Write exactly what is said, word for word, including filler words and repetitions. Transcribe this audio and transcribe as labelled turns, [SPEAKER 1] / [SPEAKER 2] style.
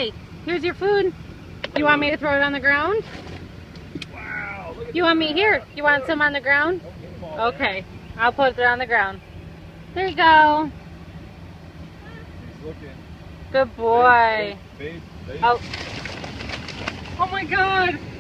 [SPEAKER 1] Okay, here's your food. You want me to throw it on the ground?
[SPEAKER 2] Wow. Look at
[SPEAKER 1] You want me
[SPEAKER 2] that.
[SPEAKER 1] here? You want some on the ground?
[SPEAKER 2] Don't get them all
[SPEAKER 1] Okay, I'll put it on the ground. There you go.
[SPEAKER 2] in. He's looking.
[SPEAKER 1] Good boy.
[SPEAKER 2] Babe, babe, babe.
[SPEAKER 1] Oh. Oh my God.